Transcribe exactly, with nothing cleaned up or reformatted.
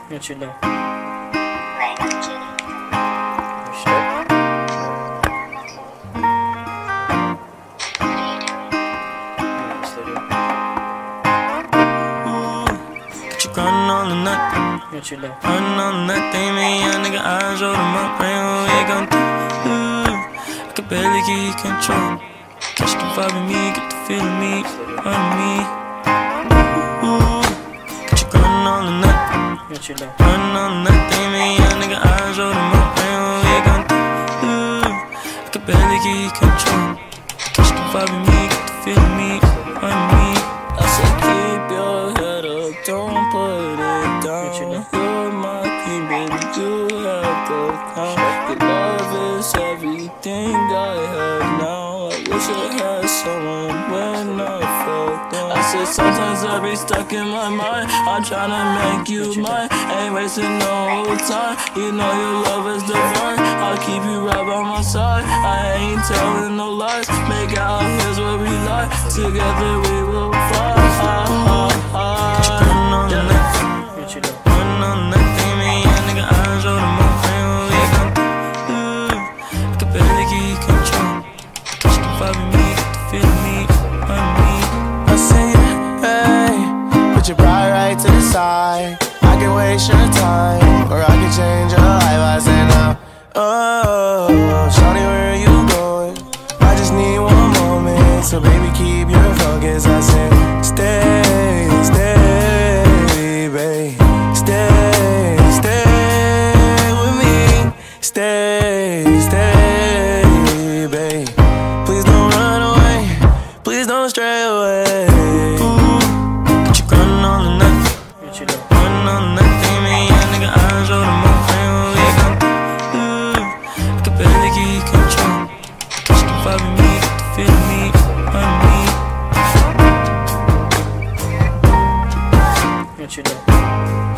Ya chill lang. Running on the nothing, Ya chill lang. running on nothing. Me young nigga eyes roll them up, praying what we gon' do. I can barely get control. Catch the vibe in me, get the feeling me, on me. Ooh, got you running on the nothing, Ya chill lang. running on nothing. Me young nigga eyes roll them up, praying what we gon' do. I can barely get control. Catch the vibe in me, get the feeling me, on me. I said keep your head up, don't put it down. You're my queen, baby, you have the crown. Your love is everything I have now. I wish I had someone when I felt down. I said sometimes I be stuck in my mind, I'm tryna make you mine. Ain't wasting no time, you know your love is divine. I'll keep you right by my side, I ain't telling no lies. Make out, here's where we lie, together we will fly. Put your pride right to the side. I can waste your time, or I can change your life. I say now, oh, shawty, where are you going? I just need one moment, so baby, keep your focus. I say, stay, stay, babe, stay, stay with me, stay, stay, babe. Please don't run away, please don't stray away. Ya chill lang.